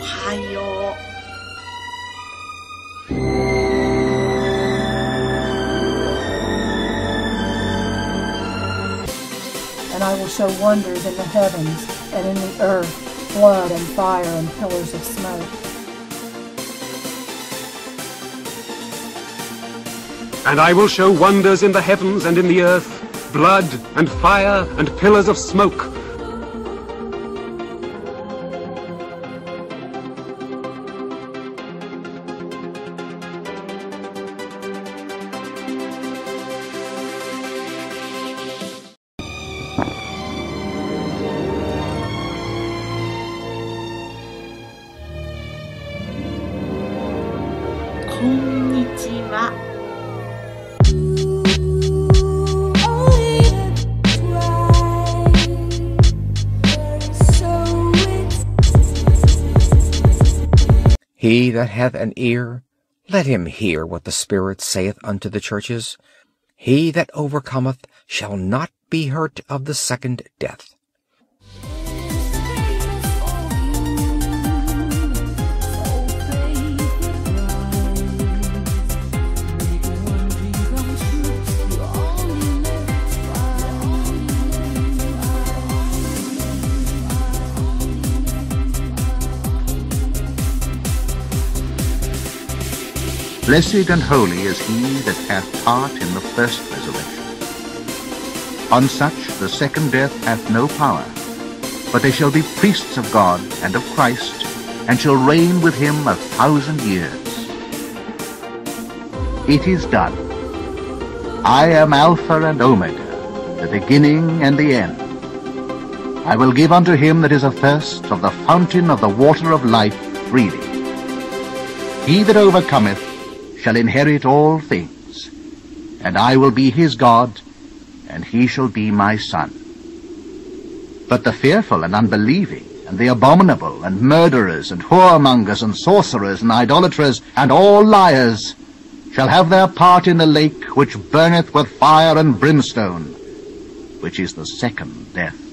はよう。 And I will show wonders in the heavens and in the earth, blood and fire and pillars of smoke. And I will show wonders in the heavens and in the earth, blood and fire and pillars of smoke. Konnichiwa. He that hath an ear, let him hear what the Spirit saith unto the churches. He that overcometh shall not be hurt of the second death. Blessed and holy is he that hath part in the first resurrection. On such the second death hath no power, but they shall be priests of God and of Christ, and shall reign with him 1,000 years. It is done. I am Alpha and Omega, the beginning and the end. I will give unto him that is athirst of the fountain of the water of life freely. He that overcometh shall inherit all things, and I will be his God, and he shall be my son. But the fearful and unbelieving, and the abominable, and murderers, and whoremongers, and sorcerers, and idolaters, and all liars, shall have their part in the lake which burneth with fire and brimstone, which is the second death.